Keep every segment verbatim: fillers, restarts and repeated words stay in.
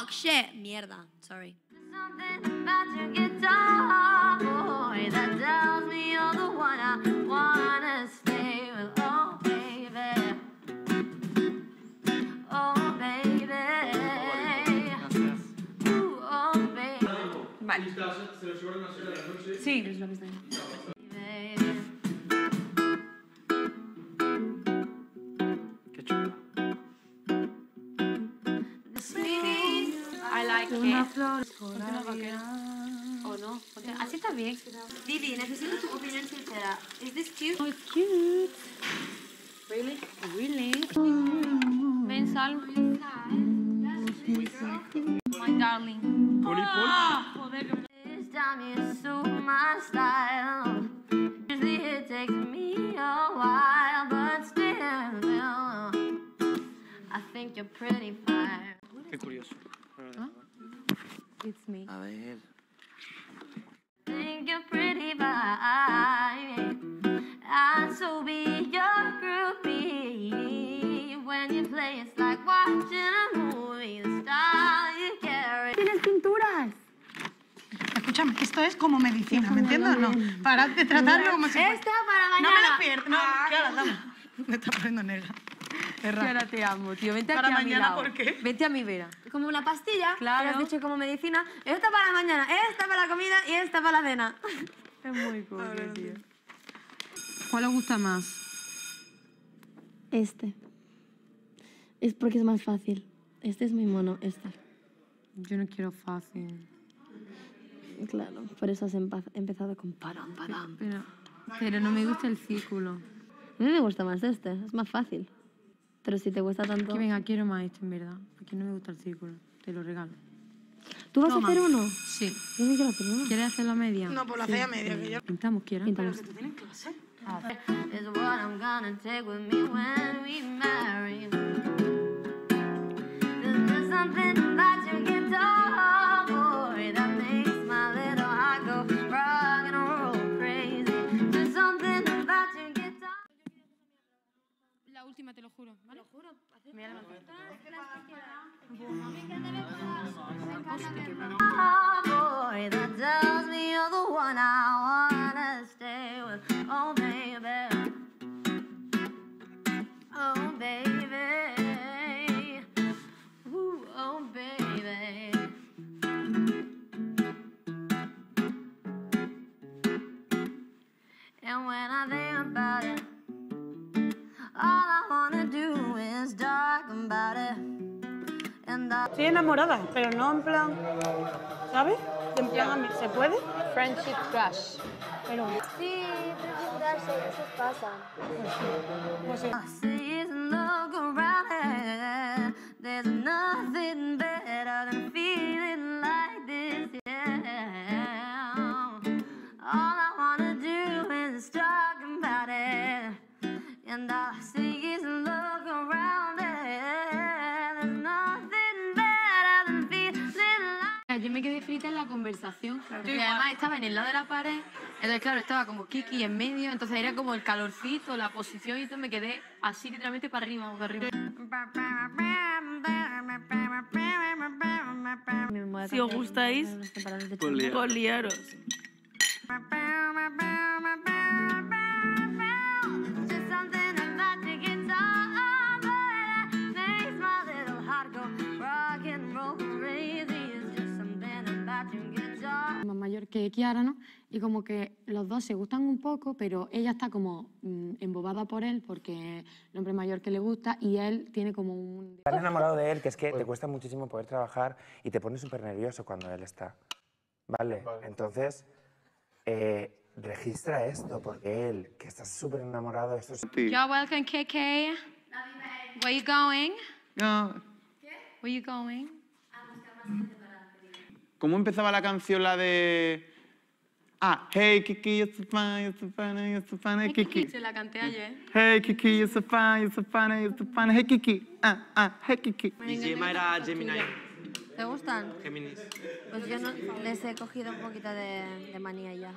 Fuck, shit. Mierda, sorry. Something about your guitar, boy, that tells me you're the one I wanna stay with. Oh, baby. Oh, baby. Ooh, oh, baby. Vale. Sí. Qué chulo. I like Una it. flor. ¿O no? Porque así está bien. Vivi, necesito tu opinión sincera. Is this cute? Oh, it's cute. Really? Really? Ven, Sal. My darling. Poli, poli. Ah, joder, que me... This time you suit my style. Usually it takes me a while, but still, I think you're pretty fine. Qué curioso. It's me. A ver. Think you're pretty fine. I'd so be your groupie. When you play, it's like watching a movie. The style you carry. ¿Tienes pinturas? Escúchame, esto es como medicina, ¿me entiendes o no? Para de tratarlo como si fuera... Esta para No mañana. me lo pierdas. No, Kiara, dame. Me está poniendo negra. Es raro. Kiara, te amo, tío. Vente Para aquí a mi mañana, lado. ¿por qué? Vente a mi vera. Como una pastilla, Claro. que has dicho como medicina. Esta para la mañana, esta para la comida y esta para la cena. Es muy cool, tío. ¿Cuál os gusta más? Este. Es porque es más fácil. Este es muy mono, este. Yo no quiero fácil. Claro, por eso has empa- empezado con param, param. Pero, pero no me gusta el círculo. A mí me gusta más este, es más fácil. Pero si te gusta tanto... Que venga, quiero más este, en verdad. Porque no me gusta el círculo. Te lo regalo. ¿Tú vas Toma. a hacer uno? Sí. Yo me quiero hacer uno. ¿Quieres hacer la media? No, por la fea media que yo... Pintamos, Kiara. Pintamos. Is what I'm gonna take with me when we marry. There's something about your guitar, boy, that makes my little heart go rock and roll crazy. There's something about your guitar. La última, te lo juro. ¿Vale? Lo juro. Oh, boy, that tells me you're the one I wanna stay with. Oh, baby. Oh, baby. Ooh, oh, baby. And when I think about it, all I wanna do is talk about it. And I Estoy enamorada, pero no en plan... ¿Sabes? En plan a mí. ¿Se puede? Friendship crush. Pero... Sí, eso pasa. see is look around it. There's nothing better than feeling like this, yeah. All I wanna do is talk about it. And all I see is look around it. There's nothing better than feeling like... Yo me quedé frita en la conversación. Porque además estaba en el lado de la pared. Entonces, claro, estaba como Kiki en medio. Entonces era como el calorcito, la posición. Y entonces me quedé así literalmente para arriba, para arriba. Si os gustáis, Poliar. poliaros. Just something about your guitar, boy, that makes my little heart go rock and roll crazy. It's just something about your guitar. Más mayor que Kiara, ¿no? Y como que los dos se gustan un poco, pero ella está como mm, embobada por él porque el hombre mayor que le gusta y él tiene como un... Tan enamorado de él que es que te cuesta muchísimo poder trabajar y te pones súper nervioso cuando él está. ¿Vale? Entonces, eh, registra esto porque él, que está súper enamorado, esto es... You're welcome, K K. Where you going? No. Where you going? ¿Cómo empezaba la canción, la de... Ah, hey Kiki, you're so fine, you're so fine, you're so fine, hey Kiki. Se la canté ayer. Hey Kiki, you're so fine, you're so fine, you're so fine, hey Kiki. Ah, ah, hey Kiki. Y Gemma era Gemini. ¿Te gustan? Géminis. Pues yo no, les he cogido un poquito de, de manía ya.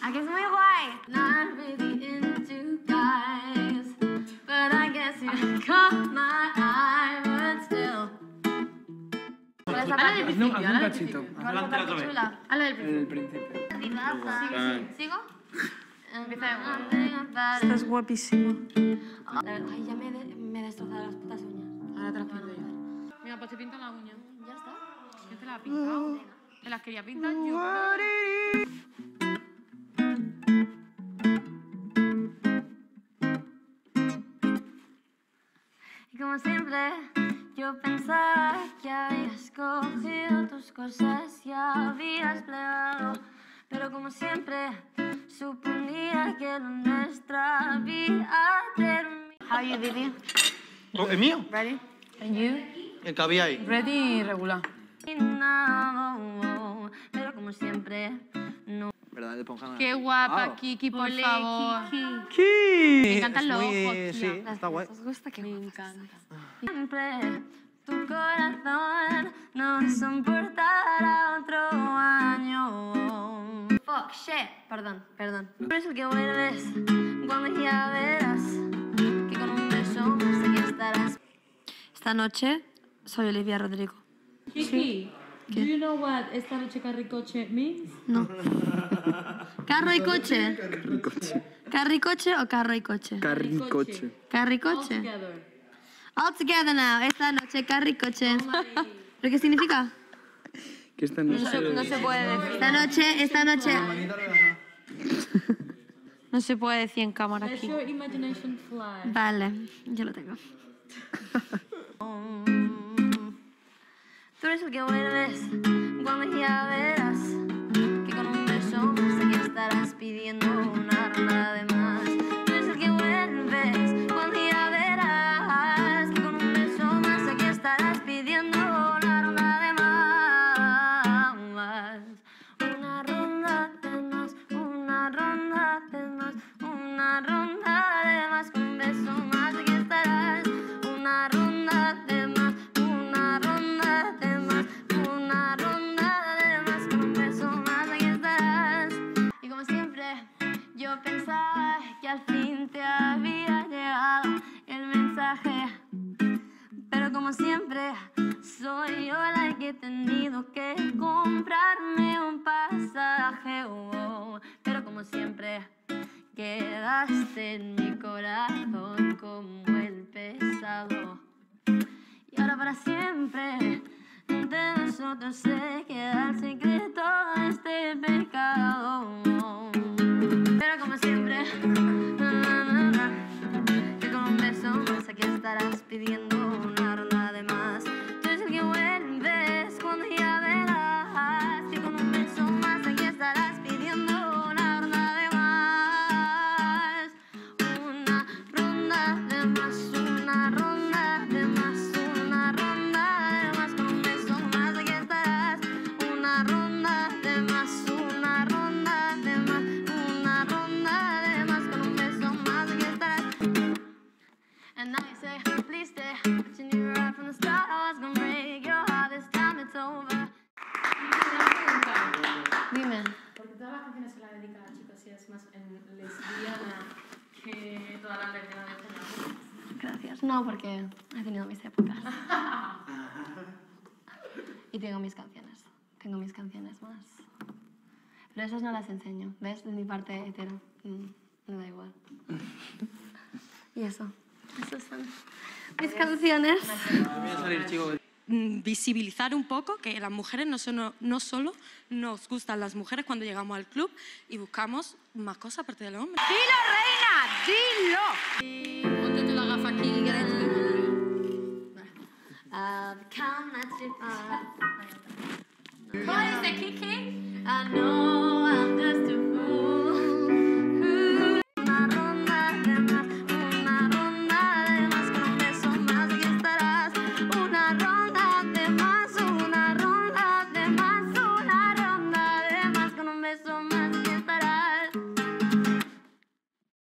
Aquí es muy guay. Not really into guys, but I guess you caught my eye, but still. ¿Cuál es la parte? Hazme un- hazme un cachito. ¿Cuál es la parte chula? Habla del En principio. el principio. ¿Sigo? Empieza. Estás es guapísimo. Ay, ya me, de- me he destrozado las putas uñas. Ahora te las pinto yo. Mira, pues te pinto la uña. ¿Ya está? Yo te la he pintado. Te las quería pintar yo. Y como siempre, yo pensaba que habías cogido tus cosas y habías plegado. Pero como siempre, suponía que lo nuestra había terminado. How are you, Vivi? Oh, ¿es mío? Ready? And you? El que había ahí. Ready regular. Pero como siempre, no. ¿Verdad? De Ponjana. Qué guapa, Wow. Kiki, por Ole, favor. Kiki. ¿Qué? Me encantan los muy- ojos, tía. Sí, está guay. ¿Os gusta que Me encanta. Siempre tu corazón no soportará otro año. Fuck, shit. Perdón, perdón. Tú eres el que vuelves cuando ya verás que con un beso más aquí estarás. Esta noche soy Olivia Rodrigo. Kiki, do you know what esta noche carricoche means? No. ¿Carro y coche? ¿Carro y coche o carro y coche? Carricoche. ¿Carro y All coche? together. All together now. Esta noche carro y coche. ¿Pero qué significa? Que esta no, No se puede decir. Esta noche, esta noche... No se puede decir en cámara Let aquí. your imagination fly. Vale, yo lo tengo. Tú eres el que vuelves cuando ya verás que con un beso más aquí estarás pidiendo una ronda de más. Tú eres el que vuelves cuando ya verás que con un beso más aquí estarás pidiendo una ronda de más. Una ronda de más, una ronda de más, una ronda de más, con un beso más aquí estarás. Una ronda de más, una ronda de más, una ronda de más, con un beso más aquí estarás. Y como siempre, yo pensaba que al fin te había llegado el mensaje. Pero como siempre, soy yo la que he tenido que comprarme un pasaje. Oh, oh. Pero como siempre, quedaste en mi corazón como el pesado. Y ahora para siempre, entre nosotros se queda el secreto de este pecado. Pero como siempre, na, na, na, na, que con un beso más aquí estarás pidiendo una ronda de más. Tú eres el que vuelves cuando ya verás que con un beso más aquí estarás pidiendo una ronda de más. Una ronda de más, una ronda de más, una ronda de más, con un beso más aquí estarás. Una ronda de más, una ronda de más, una ronda de más, con un beso más aquí estarás. And I say, please stay, but you knew right from the start I was gonna break your heart. This time it's over. Dime. Porque todas las canciones se las dedican a chicos y es más en lesbiana que todas las lesbianas de este mundo. Gracias. No, porque he tenido mis épocas. Y tengo mis canciones. Tengo mis canciones más. Pero esas no las enseño. ¿Ves? De mi parte hetero. Mm, me da igual. Y eso. Esas son mis canciones. Voy a salir, chicos. mm, visibilizar un poco que las mujeres no, son, no solo nos gustan las mujeres cuando llegamos al club y buscamos más cosas aparte de los hombres. ¡Dilo, reina! ¡Dilo! Ponte tú la gafa aquí y queréis I've come at you. ¿Cómo dice Kiki?